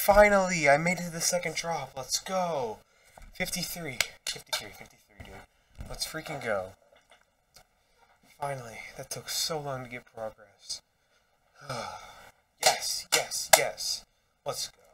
Finally, I made it to the second drop. Let's go. 53, dude. Let's freaking go. Finally, that took so long to get progress. Yes. Let's go.